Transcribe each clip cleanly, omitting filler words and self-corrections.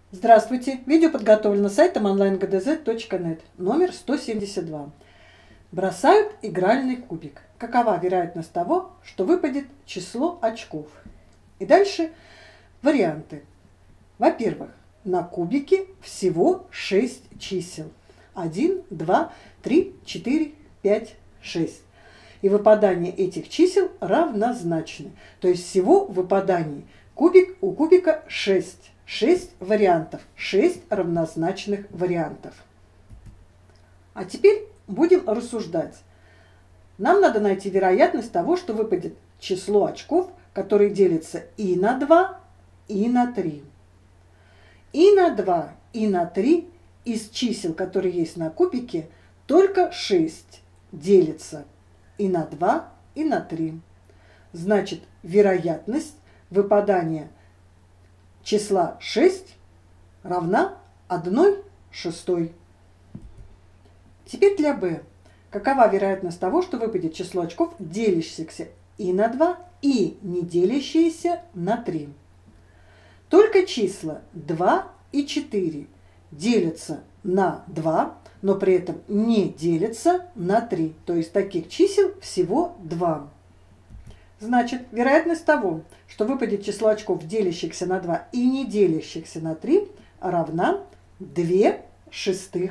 Здравствуйте! Видео подготовлено сайтом onlinegdz.net, номер 172. Бросают игральный кубик. Какова вероятность того, что выпадет число очков? И дальше варианты. Во-первых, на кубике всего 6 чисел. 1, 2, 3, 4, 5, 6. И выпадание этих чисел равнозначны. То есть всего в выпадании у кубика 6. 6 вариантов, 6 равнозначных вариантов. А теперь будем рассуждать. Нам надо найти вероятность того, что выпадет число очков, которые делятся и на 2, и на 3. И на 2, и на 3 из чисел, которые есть на кубике, только 6 делится и на 2, и на 3. Значит, вероятность выпадания числа 6 равна 1/6. Теперь для b. Какова вероятность того, что выпадет число очков, делящихся и на 2, и не делящиеся на 3? Только числа 2 и 4 делятся на 2, но при этом не делятся на 3. То есть таких чисел всего 2. Значит, вероятность того, что выпадет число очков, делящихся на 2 и не делящихся на 3, равна 2/6.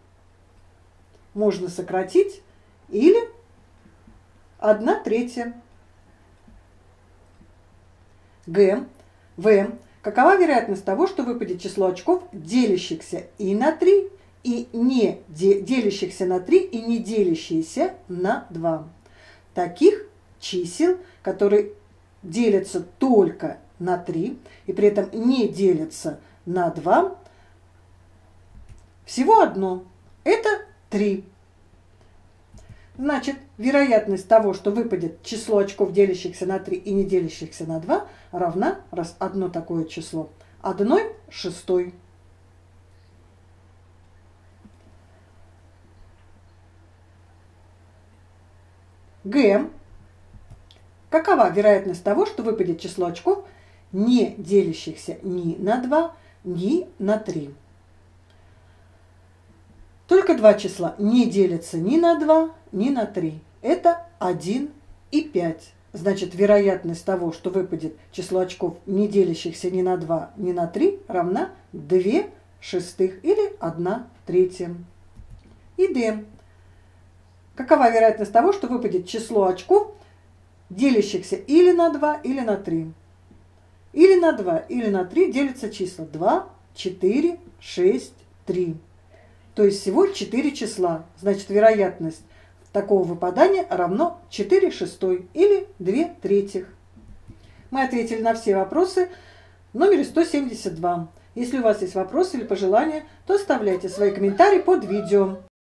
Можно сократить или 1/3. В. Какова вероятность того, что выпадет число очков, делящихся и на 3, и не делящихся на 3, и не делящиеся на 2? Таких чисел, которые делятся только на 3 и при этом не делятся на 2, всего одно. Это 3. Значит, вероятность того, что выпадет число очков, делящихся на 3 и не делящихся на 2, равна, раз одно такое число, 1/6. Какова вероятность того, что выпадет число очков, не делящихся ни на 2, ни на 3? Только два числа не делятся ни на 2, ни на 3. Это 1 и 5. Значит, вероятность того, что выпадет число очков, не делящихся ни на 2, ни на 3, равна 2/6 или 1/3. И d. Какова вероятность того, что выпадет число очков, делящихся или на 2, или на 3? Или на 2, или на 3 делятся числа 2, 4, 6, 3. То есть всего 4 числа. Значит, вероятность такого выпадания равно 4/6 или 2/3. Мы ответили на все вопросы в номере 172. Если у вас есть вопросы или пожелания, то оставляйте свои комментарии под видео.